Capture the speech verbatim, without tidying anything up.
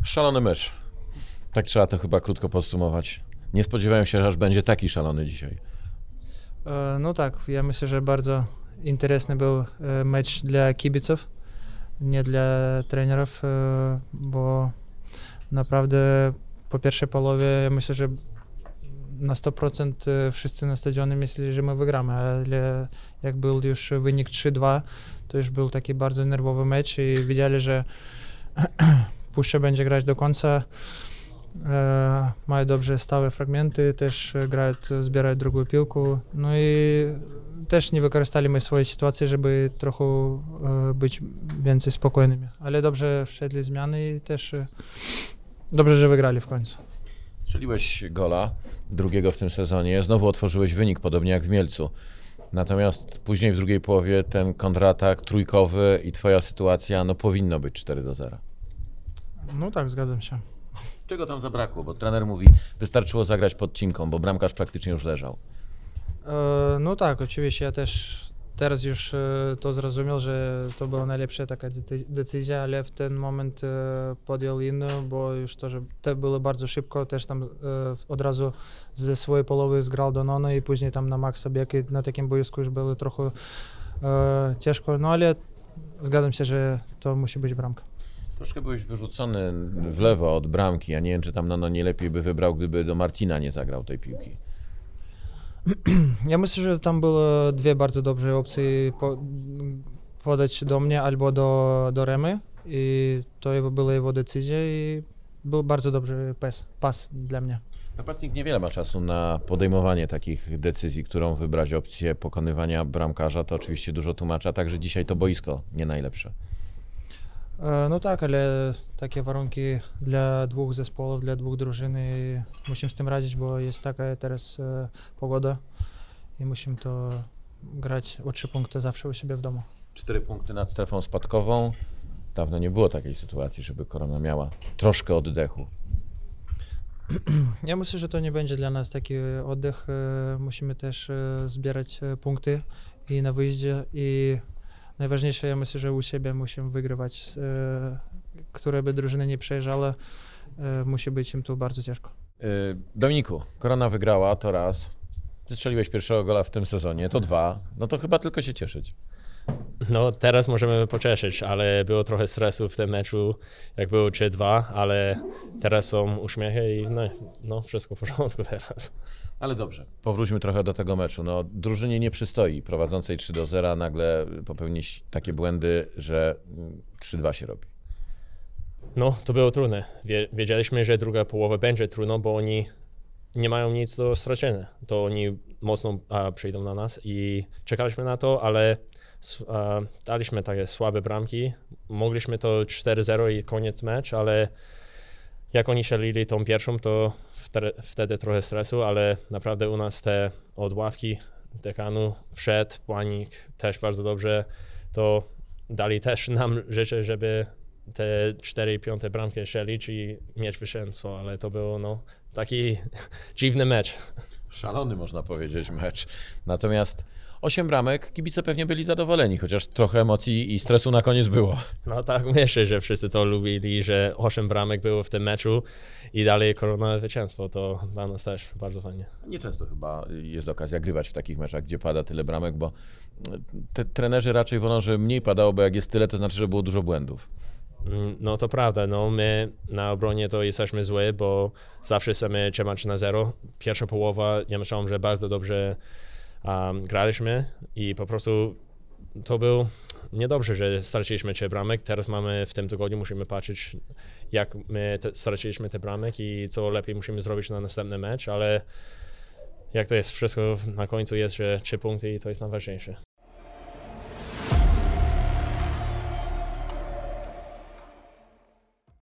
Szalony mecz. Tak trzeba to chyba krótko podsumować. Nie spodziewałem się, że aż będzie taki szalony dzisiaj. E, No tak, ja myślę, że bardzo interesny był e, mecz dla kibiców, nie dla trenerów, e, bo naprawdę po pierwszej połowie ja myślę, że na sto procent wszyscy na stadionie myśleli, że my wygramy, ale jak był już wynik trzy dwa, to już był taki bardzo nerwowy mecz i wiedzieli, że Puszcza będzie grać do końca. E, mają dobrze stałe fragmenty, też grają, zbierają drugą piłkę. No i też nie wykorzystaliśmy swojej sytuacji, żeby trochę e, być więcej spokojnymi. Ale dobrze wszedli zmiany i też e, dobrze, że wygrali w końcu. Strzeliłeś gola, drugiego w tym sezonie, znowu otworzyłeś wynik, podobnie jak w Mielcu. Natomiast później w drugiej połowie ten kontratak trójkowy i twoja sytuacja, no powinno być cztery do zera. No tak, zgadzam się. Czego tam zabrakło? Bo trener mówi, wystarczyło zagrać pod cinką, bo bramkarz praktycznie już leżał. E, No tak, oczywiście ja też teraz już e, to zrozumiał, że to była najlepsza taka decy- decyzja, ale w ten moment e, podjął inną, bo już to, że te było bardzo szybko, też tam e, od razu ze swojej połowy zgrał do Nona i później tam na maksa bieg i na takim boisku już było trochę e, ciężko, no ale zgadzam się, że to musi być bramka. Troszkę byłeś wyrzucony w lewo od bramki. Ja nie wiem, czy tam Nono nie lepiej by wybrał, gdyby do Martina nie zagrał tej piłki. Ja myślę, że tam były dwie bardzo dobre opcje po, podać do mnie albo do, do Remy i to jego, była jego decyzja i był bardzo dobry pas, pas dla mnie. Napastnik niewiele ma czasu na podejmowanie takich decyzji, którą wybrać opcję pokonywania bramkarza. To oczywiście dużo tłumacza, także dzisiaj to boisko nie najlepsze. E, No tak, ale takie warunki dla dwóch zespołów, dla dwóch drużyn i musimy z tym radzić, bo jest taka teraz e, pogoda i musimy to grać o trzy punkty zawsze u siebie w domu. Cztery punkty nad strefą spadkową. Dawno nie było takiej sytuacji, żeby Korona miała troszkę oddechu. Ja myślę, że to nie będzie dla nas taki oddech. E, Musimy też e, zbierać e, punkty i na wyjeździe i najważniejsze, ja myślę, że u siebie musimy wygrywać. E, Które by drużyny nie przejeżdżały, e, musi być im tu bardzo ciężko. Yy, Dominiku, Korona wygrała, to raz. Ty strzeliłeś pierwszego gola w tym sezonie, to dwa. No to chyba tylko się cieszyć. No teraz możemy pocieszyć, ale było trochę stresu w tym meczu, jak było trzy dwa, ale teraz są uśmiechy i no, no wszystko w porządku teraz. Ale dobrze, powróćmy trochę do tego meczu. No, drużynie nie przystoi prowadzącej trzy do zera nagle popełnić takie błędy, że trzy dwa się robi. No to było trudne. Wie, wiedzieliśmy, że druga połowa będzie trudna, bo oni nie mają nic do stracenia. To oni mocno a, przyjdą na nas i czekaliśmy na to, ale a, daliśmy takie słabe bramki. Mogliśmy to cztery zero i koniec mecz, ale jak oni strzelili tą pierwszą, to wtedy, wtedy trochę stresu, ale naprawdę u nas te od ławki dekanu wszedł, Błanik też bardzo dobrze, to dali też nam życzę, żeby te cztery piąte bramki strzelić i mieć zwycięstwo, ale to było no, taki dziwny mecz. Szalony można powiedzieć mecz. Natomiast osiem bramek, kibice pewnie byli zadowoleni, chociaż trochę emocji i stresu na koniec było. No tak, myślę, że wszyscy to lubili, że osiem bramek było w tym meczu i dalej Korona zwycięstwo, to dla nas też bardzo fajnie. Nieczęsto chyba jest okazja grywać w takich meczach, gdzie pada tyle bramek, bo te trenerzy raczej wolą, że mniej padało, bo jak jest tyle, to znaczy, że było dużo błędów. No to prawda, no my na obronie to jesteśmy zły, bo zawsze chcemy trzymać na zero. Pierwsza połowa, ja myślałem, że bardzo dobrze um, graliśmy i po prostu to był niedobrze, że straciliśmy trzy bramek. Teraz mamy w tym tygodniu, musimy patrzeć, jak my te, straciliśmy te bramek i co lepiej musimy zrobić na następny mecz, ale jak to jest, wszystko na końcu jest, że trzy punkty i to jest najważniejsze.